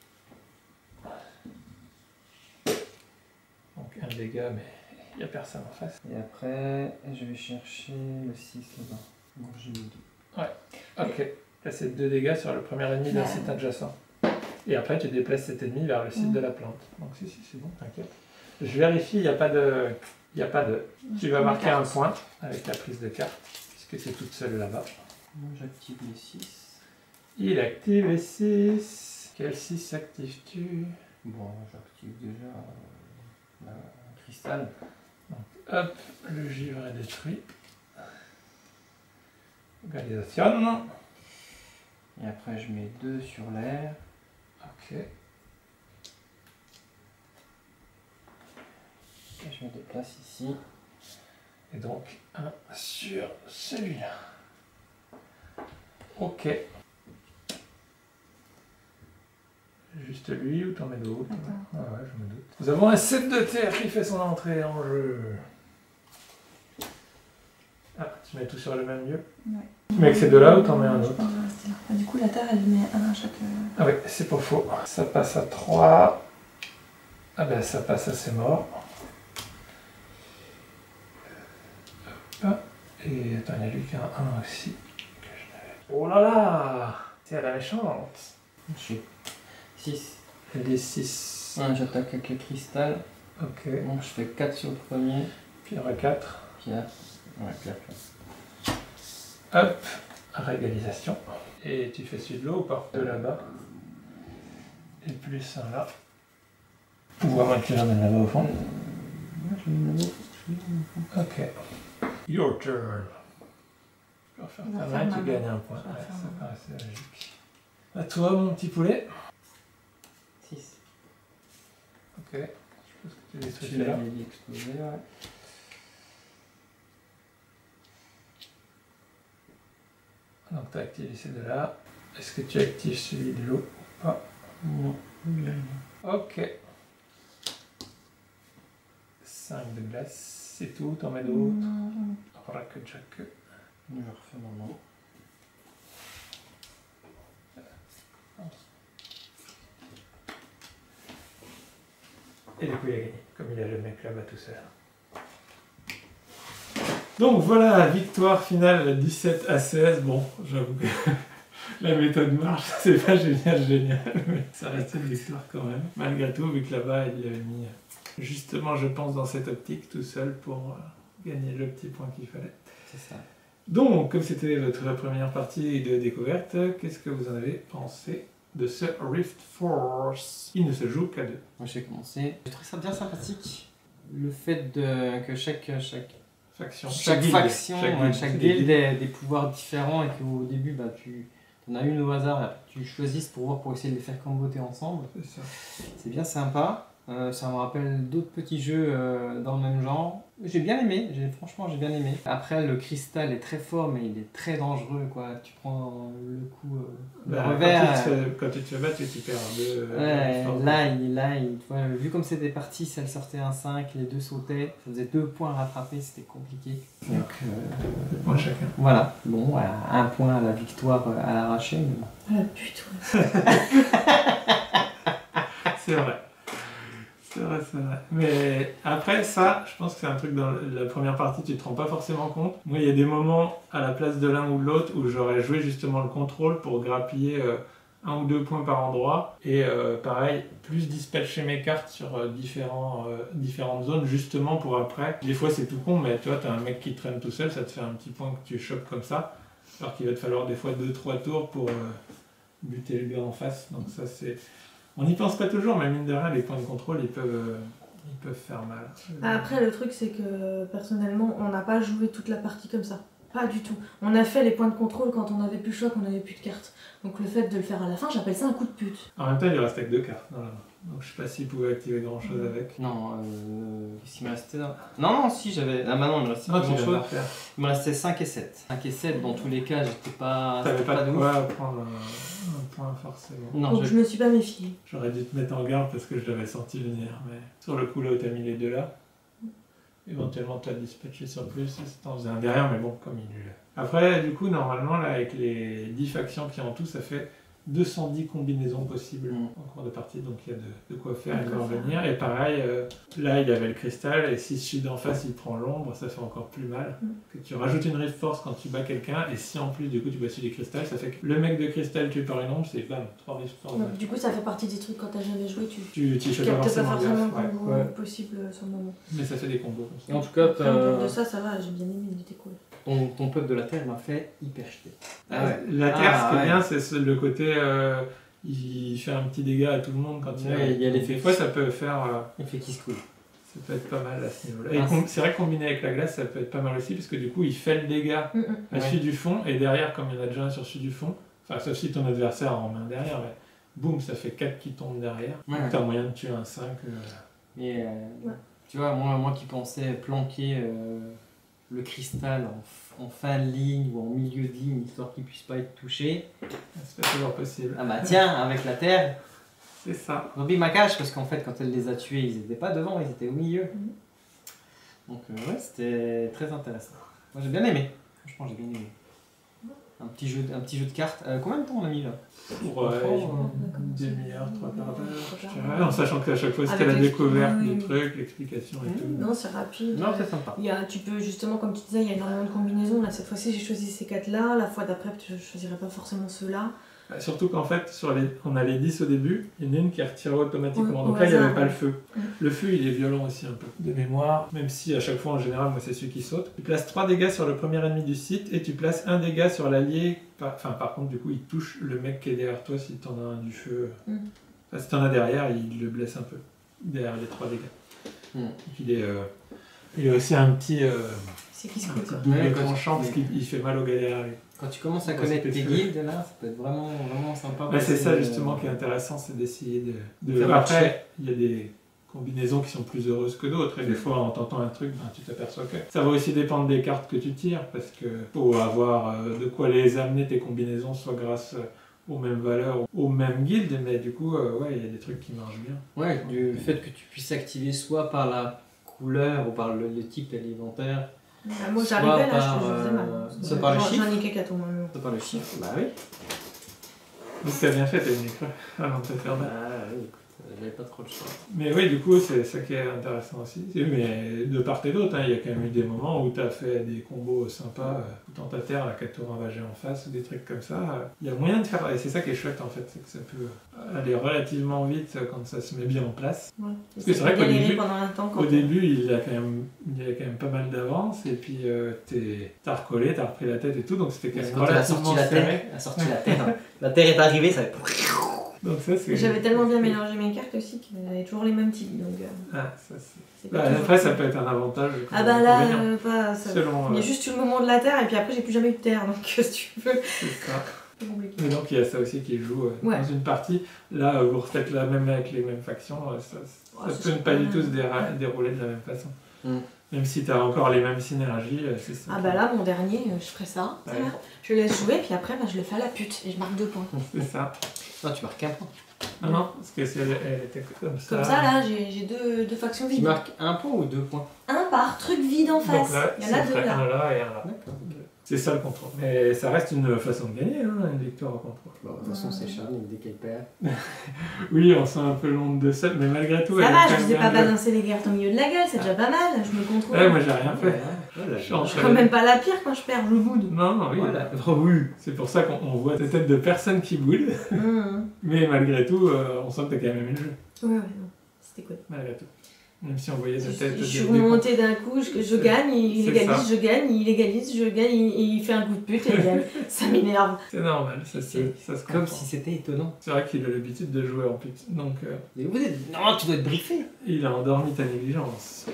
Donc un dégât, mais il n'y a personne en face. Et après, je vais chercher le six là-bas. Donc j'ai mis deux. Ok. Là c'est deux dégâts sur le premier ennemi d'un Ouais. site adjacent. Et après tu déplaces cet ennemi vers le site Mm. de la plante. Donc si, si, c'est bon, t'inquiète. Je vérifie, il n'y a pas de... Il n'y a pas de... Tu vas marquer un point avec la prise de carte, puisque tu es toute seule là-bas. Moi j'active les six. Il active les six. Quel six actives-tu? Bon, j'active déjà euh, le cristal. Hop, le givre est détruit. Organisation. Et après, je mets deux sur l'air. Ok. Et je me déplace ici. Et donc, un sur celui-là. Ok. Juste lui ou t'en mets d'autres? Attends. Ah ouais, je me doute. Nous avons un sept de terre qui fait son entrée en jeu. Ah, tu mets tout sur le même lieu? Ouais. Tu mets que ces deux-là ou t'en mets un Je autre? pense que je vais rester là. Ah, du coup, la terre, elle met un à chaque. euh, Ah oui, c'est pas faux. Ça passe à trois. Ah ben ça passe à c'est mort. Hop. Et attends, il y a lui qui a un un aussi. Que je n'avais- Oh là là! C'est à la méchante. Je suis six. Les six. Un, j'attaque avec le cristal. Ok. Bon, je fais quatre sur le premier. Puis il y aura quatre. Puis là. Ouais, puis après. Hop. Régalisation. Et tu fais celui de l'eau ou pas? De là-bas. Et plus un là. Ou à moins que tu l'emmènes là-bas au fond. Moi, je mets là-bas. Je mets là-bas. Ok. Your turn. Tu peux refaire On va ta faire main, tu ma main. gagnes un point. Je vais Ouais, faire ça ma main. paraissait logique. À toi, mon petit poulet. six. Ok. Je pense que tu détruis Tu celui-là. l'as dit exploser, ouais. Donc tu as activé ces deux-là. Est-ce que tu actives celui de l'eau ou pas? Non. Ok. cinq de glace, c'est tout, t'en mets d'autres? Non, Braque-jaque. Je vais refaire maintenant. Et du coup il a gagné, comme il a le mec là-bas tout seul. Donc voilà, victoire finale dix-sept à seize. Bon, j'avoue que la méthode marche, c'est pas génial, génial, mais ça reste une victoire quand même. Malgré tout, vu que là-bas il l'avait mis justement, je pense, dans cette optique tout seul pour gagner le petit point qu'il fallait. C'est ça. Donc, comme c'était votre première partie de découverte, qu'est-ce que vous en avez pensé de ce Rift Force? Il ne se joue qu'à deux. Moi j'ai commencé. J'ai trouvé ça bien sympathique. Le fait de, que chaque, chaque, Faction. chaque guilde. faction, Chaque ouais, guilde. chaque C'est guilde des ait des pouvoirs différents et qu'au début bah, tu en as une au hasard et après tu choisisses pour voir pour essayer de les faire comboter ensemble. C'est ça. C'est bien sympa. Euh, ça me rappelle d'autres petits jeux euh, dans le même genre. J'ai bien aimé, j'ai, franchement j'ai bien aimé. Après le cristal est très fort mais il est très dangereux quoi. Tu prends le coup, euh, le Bah, revers. Quand tu, te fais, quand tu te fais battre, tu perds deux. Ouais, là, il, là il, tu vois, vu comme c'était parti, si elle sortait un cinq, les deux sautaient, ça faisait deux points à rattraper, c'était compliqué. Donc euh, Deux points chacun. voilà, bon, voilà, un point à la victoire euh, à l'arraché. Mais... Ah putain. C'est vrai. C'est vrai, c'est vrai. Mais après, ça, je pense que c'est un truc dans la première partie, tu te rends pas forcément compte. Moi, il y a des moments à la place de l'un ou de l'autre où j'aurais joué justement le contrôle pour grappiller euh, un ou deux points par endroit. Et euh, pareil, plus dispatcher mes cartes sur euh, différents, euh, différentes zones, justement pour après. Des fois, c'est tout con, mais tu vois, t'as un mec qui traîne tout seul, ça te fait un petit point que tu chopes comme ça. Alors qu'il va te falloir des fois deux trois tours pour euh, buter le gars en face. Donc ça, c'est... On n'y pense pas toujours, mais mine de rien, les points de contrôle, ils peuvent, euh, ils peuvent faire mal. Après, le truc, c'est que personnellement, on n'a pas joué toute la partie comme ça. Pas du tout. On a fait les points de contrôle quand on avait plus le choix, qu'on avait plus de cartes. Donc le fait de le faire à la fin, j'appelle ça un coup de pute. En même temps, il lui reste avec deux cartes dans la main. Donc je sais pas s'il pouvait activer grand chose avec. Non, euh, qu'est-ce qu'il me restait là? Non, non, si, j'avais. Ah, bah non, il me restait Non, pas tu grand viens de la chose. refaire. Il me restait cinq et sept. cinq et sept, dans tous les cas, j'étais pas. T'avais c'était pas de ouf. quoi prendre un, un point forcément. Non, Donc je- je me suis pas méfiée. J'aurais dû te mettre en garde parce que je l'avais senti venir. Mais sur le coup, là où t'as mis les deux là, éventuellement t'as dispatché sur plus, ça t'en faisait un derrière, mais bon, comme il est là. Après, du coup, normalement, là, avec les dix factions qui en tout, ça fait deux cent dix combinaisons possibles Mm. en cours de partie, donc il y a de, de quoi faire et de De quoi quoi faire. revenir. Et pareil, euh, là il y avait le cristal, et si celui d'en face il prend l'ombre, ça fait encore plus mal. Mm. Que tu rajoutes une Rift Force quand tu bats quelqu'un, et si en plus du coup tu bats celui du cristal, ça fait que le mec de cristal tué par une ombre, c'est bam, trois Rift Force. Donc, du coup, ça fait partie des trucs quand t'as jamais joué, tu Tu tu tu chopes pas captes pas forcément forcément le gaffe, ouais. combo ouais. possible euh, sur le moment. Mais ça fait des combos comme ça. En tout cas, Après, en dehors de t'as- ça, ça va, j'ai bien aimé, il était cool. ton, ton peuple de la Terre m'a fait hyper jeter. La Terre, Ah, ce qui est ouais. bien, c'est ce- le côté. euh, il fait un petit dégât à tout le monde quand il Ouais, arrive. il y a Donc, l'effet des fois, qui- ça peut faire. euh, Il fait qui se coule. ça peut être pas mal à ce niveau-là. Ah, Et com- c'est vrai que combiné avec la glace, ça peut être pas mal aussi, parce que du coup, il fait le dégât Mm, mm. à Ouais. celui du fond, et derrière, comme il y en a déjà un sur celui du fond, enfin, sauf si ton adversaire en main derrière, mais boum, ça fait quatre qui tombent derrière. Ouais. Donc, t'as moyen de tuer un cinq. euh, Mais euh, Ouais. tu vois, moi, moi qui pensais planquer euh, le cristal en, f- en fin de ligne ou en milieu de ligne, histoire qu'il puisse pas être touché. c'est pas toujours possible. Ah bah tiens, avec la Terre, C'est ça. Robbie Macache, parce qu'en fait, quand elle les a tués, ils étaient pas devant, ils étaient au milieu. Mhm. Donc euh, ouais, c'était très intéressant. Moi j'ai bien aimé. Franchement, j'ai bien aimé. Un petit jeu, un petit jeu de cartes. Euh, combien de temps on a mis là? Pour euh, Franchement, une demi-heure, trois quarts d'heure, Trois je quarts dirais, d'heure. en sachant qu'à chaque fois, c'était Avec la les- découverte oui, du oui. truc, l'explication et Mmh. tout. Non, c'est rapide. Non, c'est sympa. Il y a, tu peux justement, comme tu disais, il y a énormément de combinaisons. Là, cette fois-ci, j'ai choisi ces quatre-là. La fois d'après, je ne choisirais pas forcément ceux-là. Bah, surtout qu'en fait, sur les... on a les dix au début, il y en a une qui est retirée automatiquement. Au- Donc au là, il n'y avait hasard, pas ouais. le feu. Mm. Le feu, il est violent aussi un peu. De mémoire, même si à chaque fois, en général, moi, c'est celui qui saute. Tu places trois dégâts sur le premier ennemi du site et tu places un dégât sur l'allié. Par... Enfin, par contre, du coup, il touche le mec qui est derrière toi si t'en as un du feu. Mm. Enfin, si t'en as derrière, il le blesse un peu. Derrière les trois dégâts. Mm. Donc, il est... euh, il a aussi un petit... euh, C'est qui se un coule, petit quoi. double Ouais, quand tranchant tu- parce qu'il il fait mal au gars derrière lui. Quand tu commences à Ouais, connaître c'est tes feu. guildes là, ça peut être vraiment, vraiment sympa. Bah, parce c'est que, ça euh, justement qui est intéressant, c'est d'essayer de... de- Faire Après, il y a des combinaisons qui sont plus heureuses que d'autres. Et des fois, en tentant un truc, ben, tu t'aperçois que ça va aussi dépendre des cartes que tu tires, parce que faut avoir euh, de quoi les amener, tes combinaisons, soit grâce euh, aux mêmes valeurs, aux mêmes guildes, mais du coup, euh, ouais, il y a des trucs qui marchent bien. Ouais, du le fait que tu puisses activer soit par la couleur ou par le, le type alimentaire, Bah, moi soit j'arrivais là, par, je, je faisais mal. euh, hein. soit par le J'en- chiffre. J'en ai quelqu'un à ton moment. soit par le chiffre, bah oui. Donc t'as bien fait, t'as une école avant de te faire mal. Bah oui, écoute, j'avais pas trop le choix. Mais oui, du coup, c'est ça qui est intéressant aussi. Mais de part et d'autre, hein, il y a quand même eu des moments où tu as fait des combos sympas, euh, dans ta terre, la quatre tours ravagées en face, ou des trucs comme ça. euh, Il y a moyen de faire. Et c'est ça qui est chouette en fait, c'est que ça peut aller relativement vite euh, quand ça se met bien en place. Ouais. que c'est vrai qu'au galéré début- pendant un temps quand Au début, il y a quand même, il y a quand même pas mal d'avance, et puis euh, t'es- t'as recollé, t'as repris la tête et tout, donc c'était quand Parce même que quand elle a relativement sorti la serré. terre, elle a sorti la terre, la terre est arrivée, ça fait... Donc ça, c'est... j'avais tellement bien mélangé mes cartes aussi qu'elles avaient toujours les mêmes types. Donc, euh, Ah, ça, c'est... c'est pas Bah, toujours après, ça facile. peut être un avantage. Ah bah là, inconvénient, euh, pas ça. selon... Il y a euh, juste eu le moment de la terre et puis après j'ai plus jamais eu de terre. Donc si tu veux, c'est ça. c'est compliqué. Et donc il y a ça aussi qui joue euh, Ouais. dans une partie. Là, euh, vous refaites la même avec les mêmes factions, euh, ça, ça Oh, ça peut ne serait pas pas du mal. tout se déra- Ouais. dérouler de la même façon. Mm. Même si tu as encore les mêmes synergies, euh, c'est ça. Ah qui- bah là, mon dernier, euh, je ferai ça. Ouais. Voilà. Je laisse jouer puis après bah, je le fais à la pute et je marque deux points. C'est ça. Non, tu marques un point. Ah non, parce que si elle, elle était comme ça. Comme ça là, j'ai j'ai deux, deux factions Tu vides. marques un point ou deux points? Un par truc vide en Donc face. là, Il y en ça a deux ferait là. un là et un là. D'accord. C'est ça le contrôle. Mais ça reste une façon de gagner, hein, une victoire au contrôle. Bon, de toute façon, c'est Charline, dès qu'elle perd. Oui, on sent un peu l'onde de ça, mais malgré tout. Ça elle va, est je quand vous ai même pas bien jouée. balancé les cartes au milieu de la gueule, c'est déjà pas mal. Je me contrôle. Ouais, moi j'ai rien fait. Voilà. Je suis en Je suis quand même pas la pire quand je perds, je boude. Non, non, oui. Voilà. Oh oui. C'est pour ça qu'on on voit des têtes de personnes qui boudent. Mmh. Mais malgré tout, euh, on sent que t'as quand même aimé le jeu. Ouais, ouais, non. C'était cool. Malgré tout. Même si on voyait Je, ta tête. je dès suis le départ. remontée d'un coup, je, je C'est- gagne, il c'est égalise, ça. je gagne, il égalise, je gagne, il, il fait un coup de pute et il gagne. Ça m'énerve. C'est normal, ça, se- C'est ça se Comme comprend. si c'était étonnant. C'est vrai qu'il a l'habitude de jouer en plus. Donc, euh, Mais vous êtes... Non, tu dois être briefé. il a endormi ta négligence.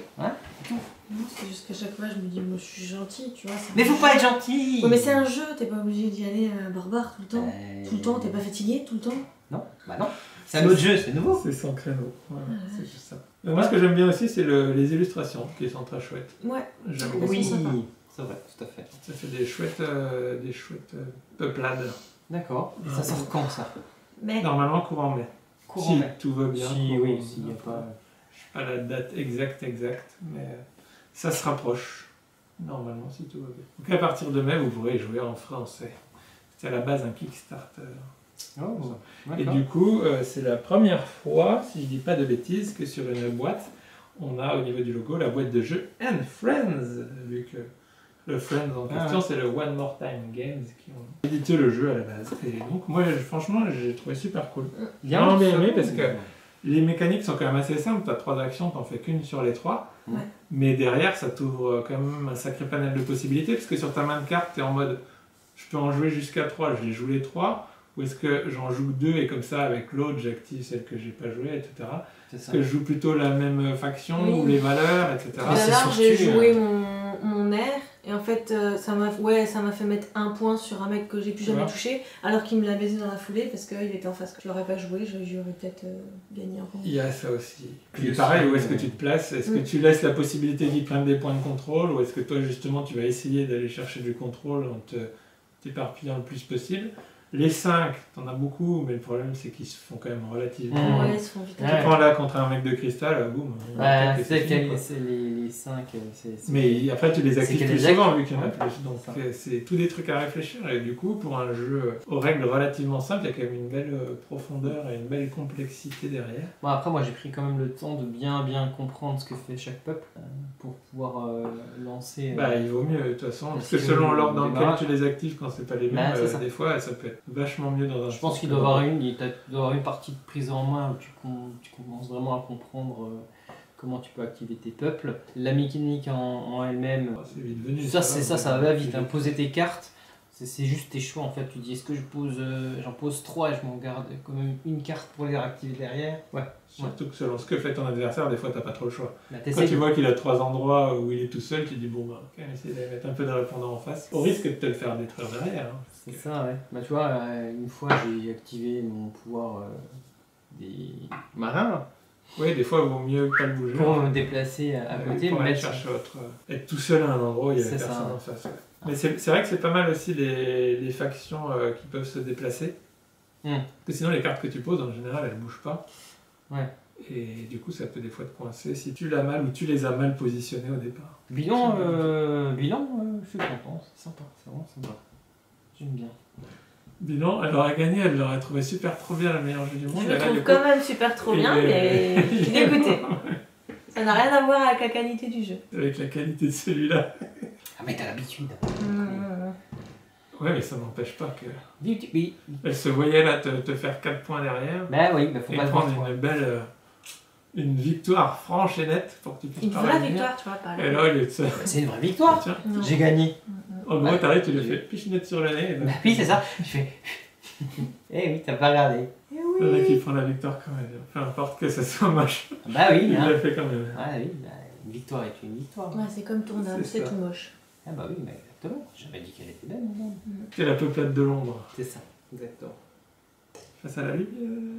Non, c'est juste qu'à chaque fois je me dis, moi je suis gentille, tu vois. c'est Mais un faut jeu. pas être gentil. Ouais, mais c'est un jeu, t'es pas obligé d'y aller euh, barbare tout le temps. Euh, Tout le temps, t'es pas fatigué tout le temps. Non, bah non. C'est un autre jeu, c'est nouveau. C'est son créneau. Voilà, Ah, c'est juste ça. Euh, moi, ce que j'aime bien aussi, c'est le- les illustrations qui sont très chouettes. Ouais. J'aime Elles beaucoup. Oui, sont sympas. c'est vrai, tout à fait. Ça fait des chouettes, euh, des chouettes euh, peuplades. D'accord. Et ça sort quand ça? Mais Normalement, courant mai. Courant si mai. tout va bien. Si, courant oui, mai. s'il n'y a pas... Je sais pas la date exacte, exacte, mais euh, ça se rapproche. Normalement, si tout va bien. Donc à partir de mai, vous pourrez jouer en français. C'est à la base un Kickstarter. Oh, Et d'accord. du coup, euh, c'est la première fois, si je dis pas de bêtises, que sur une boîte, on a au niveau du logo la boîte de jeu And Friends, vu que le Friends en Ah question, ouais. c'est le One More Time Games qui ont édité le jeu à la base. Et donc, moi, je- franchement, j'ai trouvé super cool. Bien, bien aimé, parce que les mécaniques sont quand même assez simples. Tu as trois actions, tu n'en fais qu'une sur les trois. Ouais. Mais derrière, ça t'ouvre quand même un sacré panel de possibilités, parce que sur ta main de carte, tu es en mode je peux en jouer jusqu'à trois, je les joue les trois. Ou est-ce que j'en joue deux et comme ça, avec l'autre, j'active celle que j'ai pas jouée, et cetera. C'est Est-ce ça. que je joue plutôt la même faction Oui. ou les valeurs, et cetera. tout Ah, à c'est l'heure j'ai surtout, joué euh, mon, mon air et en fait euh, ça m'a ouais, ça m'a fait mettre un point sur un mec que j'ai plus jamais Ouais. touché alors qu'il me l'a baisé dans la foulée parce qu'il était en face. Je l'aurais pas joué, je- j'aurais peut-être euh, gagné encore. Il y a ça aussi. Puis Puis aussi, pareil, où est-ce que euh, tu te places? Est-ce Mm. que tu laisses la possibilité d'y prendre des points de contrôle ou est-ce que toi justement tu vas essayer d'aller chercher du contrôle en te t'éparpillant le plus possible? Les cinq, t'en as beaucoup, mais le problème c'est qu'ils se font quand même relativement... Mm. Ouais, ils se font vite. Ouais. Tu prends là contre un mec de cristal, boum. on Ouais, attaque et c'est fini, que quoi. c'est les, les cinq. c'est- c'est- Mais après tu les actives qu'elle plus les active. souvent vu qu'il y en a Ouais. plus. Donc Ça. euh, c'est tous des trucs à réfléchir. Et du coup, pour un jeu aux règles relativement simples, il y a quand même une belle euh, profondeur et une belle complexité derrière. Bon, après, moi j'ai pris quand même le temps de bien bien comprendre ce que fait chaque peuple euh, pour pouvoir euh, lancer. euh, Bah, il vaut mieux de toute façon, parce que si selon le- l'ordre dans le lequel démarrage- tu les actives quand c'est pas les Bah, mêmes, c'est euh, ça. des fois ça peut être vachement mieux dans un Je pense sens qu'il que doit y dans avoir l'autre. une, il doit y avoir une partie de prise en main où tu, com- tu commences vraiment à comprendre euh, comment tu peux activer tes peuples. La mécanique en, en elle-même, Ah, c'est vite venu. ça c'est ça, ça va vite. c'est Hein. Poser tes cartes, c'est c'est juste tes choix en fait. Tu dis est-ce que je pose, euh, j'en pose trois et je m'en garde quand même une carte pour les réactiver derrière. Ouais. Surtout que selon ce que fait ton adversaire, des fois t'as pas trop le choix. Bah, Quand t'essayes tu de- vois qu'il a trois endroits où il est tout seul, tu dis bon bah quand même essayer de mettre un peu de répondant en face, au risque de te le faire détruire derrière. hein. C'est ça, ouais. Bah, tu vois, euh, une fois j'ai activé mon pouvoir euh, des marins. Oui, des fois, il vaut mieux pas le bouger. Pour me déplacer à Euh, côté, pour me aller mettre chercher autre. euh, Être tout seul à un endroit où il y a C'est personne ça. en face. Ouais. Mais c'est c'est vrai que c'est pas mal aussi les, les factions euh, qui peuvent se déplacer. Hmm. Parce que sinon, les cartes que tu poses, en général, elles bougent pas. Ouais. Et du coup, ça peut des fois te coincer si tu l'as mal ou tu les as mal positionnés au départ. Bilan, euh, bilan euh, je suis content, c'est sympa, c'est vraiment sympa. J'aime bien. Bilan, elle aurait gagné, elle l'aurait trouvé super trop bien, le meilleur jeu du monde. Je Et le là, trouve du coup, quand même super trop bien, il est- mais je l'ai goûté. Ça n'a rien à voir avec la qualité du jeu. avec la qualité de celui-là. Ah mais t'as l'habitude. Mmh. Ouais, mais ça n'empêche pas que. Oui, oui. Elle se voyait là te, te faire quatre points derrière. Bah oui, bah faut Et pas se voir prendre trop. une belle. euh, une victoire franche et nette pour que tu puisses Une pas vraie revenir. victoire, tu vois, pas Et là. là, au lieu de ça. C'est une vraie victoire. Tiens, Non. J'ai gagné. en gros, Ouais. t'arrives, tu le fais pichenette sur le nez. Et Bah oui, c'est ça. Je fais. Eh oui, t'as pas regardé. Eh Le mec oui. il prend la victoire quand même, peu importe que ça soit moche, Bah oui, il hein. l'a fait quand même. Ah oui, bah, une victoire est une victoire. Ouais, c'est comme ton âme, C'est c'est ça. tout moche. Ah bah oui, bah exactement. J'avais dit qu'elle était belle, madame. C'est la peuplade de Londres, C'est ça, exactement. face à la lumière.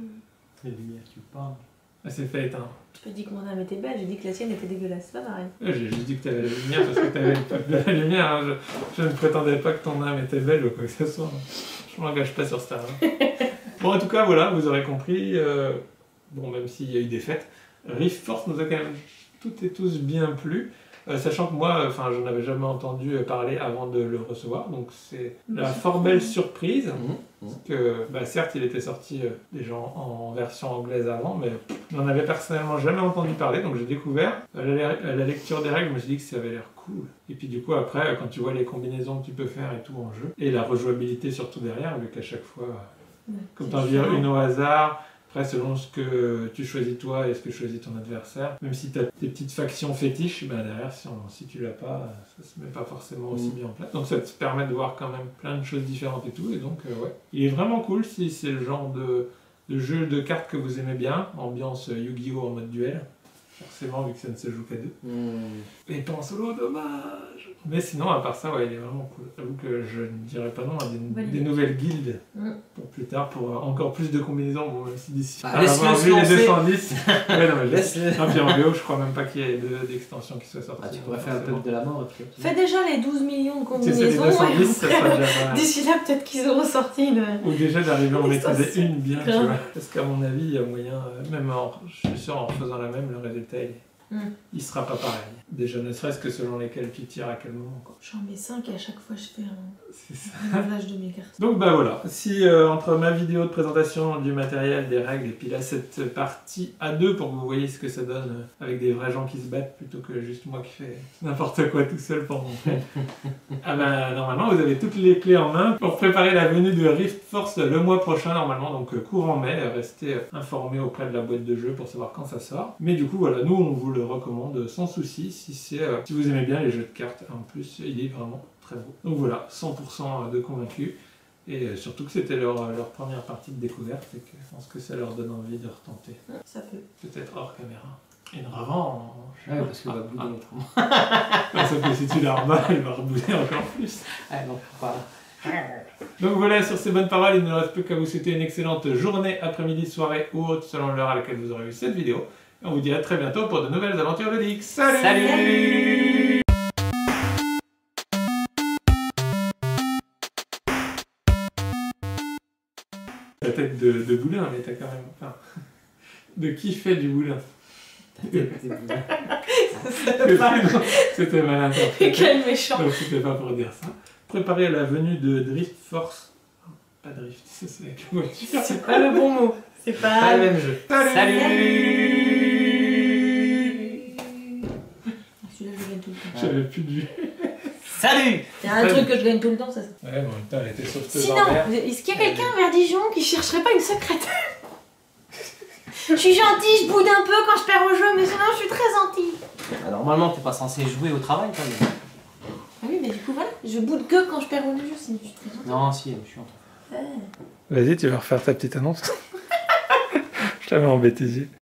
Les lumières, tu parles. Elle s'est fait éteindre. J'ai pas dit que mon âme était belle, j'ai dit que la sienne était dégueulasse, c'est pas pareil. Ouais, J'ai juste dit que t'avais la lumière parce que t'avais le peuple de la lumière. Hein. Je, je ne prétendais pas que ton âme était belle ou quoi que ce soit. Je m'engage pas sur ça. Hein. Bon, en tout cas, voilà, vous aurez compris. euh, bon, même s'il y a eu des fêtes, Rift Force nous a quand même toutes et tous bien plu. Euh, sachant que moi, enfin, j'en avais jamais entendu parler avant de le recevoir, donc c'est la fort belle surprise. Parce que, bah, certes, il était sorti euh, déjà en, en version anglaise avant, mais je n'en avais personnellement jamais entendu parler, donc j'ai découvert. À la, à la lecture des règles, je me suis dit que ça avait l'air cool. Et puis du coup, après, quand tu vois les combinaisons que tu peux faire et tout en jeu, et la rejouabilité surtout derrière, vu qu'à chaque fois, Ouais, comme c'est t'en vires différent. une au hasard, après selon ce que tu choisis toi et ce que choisit ton adversaire, même si tu as tes petites factions fétiches, ben derrière, si, on- si tu l'as pas, ça se met pas forcément aussi Mm. bien en place. Donc ça te permet de voir quand même plein de choses différentes et tout, et donc euh, ouais. Il est vraiment cool si c'est le genre de, de jeu de cartes que vous aimez bien, ambiance euh, Yu-Gi-Oh en mode duel, forcément vu que ça ne se joue qu'à deux. Et pas en solo, dommage. Mais sinon, à part ça, ouais, il est vraiment cool. J'avoue que je ne dirais pas non à des, Valide. des nouvelles guildes Mm. pour plus tard, pour euh, encore plus de combinaisons, bon, même si d'ici Bah, à laisse-le avoir se vu les lancer. deux cent dix. Ouais, non, mais je- Laisse-le. non, puis en V O, je crois même pas qu'il y ait de- d'extension qui soit sortie. Ah, tu pourrais Donc, faire le forcément. peuple de la mort et puis. Fais déjà les douze millions de Si c'est les combinaisons. deux cent dix, et ça après, sera déjà pas mal. d'ici là, peut-être qu'ils auront sorti une. Ou déjà d'arriver à en maîtriser Extension. une bien, tu Grave. vois. Parce qu'à mon avis, il y a moyen, euh, même en, je suis sûr, en faisant la même, le résultat, il, Mm. il sera pas pareil. Déjà, ne serait-ce que selon lesquels tu tires à quel moment, quoi. J'en mets cinq et à chaque fois je fais un C'est ça. renouvelage de mes cartes. Donc bah voilà, si euh, entre ma vidéo de présentation du matériel, des règles, et puis là cette partie à deux pour que vous voyez ce que ça donne euh, avec des vrais gens qui se battent plutôt que juste moi qui fais n'importe quoi tout seul pour montrer. Ah bah normalement vous avez toutes les clés en main pour préparer la venue de Rift Force le mois prochain normalement, donc euh, courant mai, restez euh, informés auprès de la boîte de jeu pour savoir quand ça sort. Mais du coup voilà, nous on vous le recommande sans souci si, c'est, euh, si vous aimez bien les jeux de cartes, en plus il est vraiment très beau. Donc voilà, cent pour cent de convaincus. Et euh, surtout que c'était leur, leur première partie de découverte et que je pense que ça leur donne envie de retenter. Ça peut. Peut-être hors caméra. Une revanche. Ouais, parce qu'il va bouder ah, autrement. ah, sauf que si tu la rebats, elle va rebouder encore plus. Ah non, pas. Donc voilà, sur ces bonnes paroles, il ne reste plus qu'à vous souhaiter une excellente journée, après-midi, soirée ou autre selon l'heure à laquelle vous aurez vu cette vidéo. Et on vous dit à très bientôt pour de nouvelles aventures ludiques. Salut, Salut. La tête de, de boulin, mais t'as quand même... Enfin, de qui fait du boulin? C'était mal interprété. Quel méchant. Donc c'était pas pour dire ça. Préparez la venue de Drift Force. Pas Drift, ça c'est avec la voiture. C'est pas le bon mot. C'est pas. Pas le même jeu. Salut. Salut. Ah, celui-là, je gagne tout le temps. J'avais plus de vue. Salut. Il y a un truc que je gagne tout le temps, ça. Ouais, mais en même temps, elle était sauveteuse Sinon, en mer. est-ce qu'il y a quelqu'un vers Dijon qui chercherait pas une secrétaire? Je suis gentille, je boude un peu quand je perds au jeu, mais sinon je suis très gentille. Bah, normalement, t'es pas censé jouer au travail quand même. Ah oui, mais du coup, voilà, je boude que quand je perds au jeu, sinon je suis très gentille. Non, si, elle est chiante. Ouais. Vas-y, tu vas refaire ta petite annonce. Je t'avais embêté.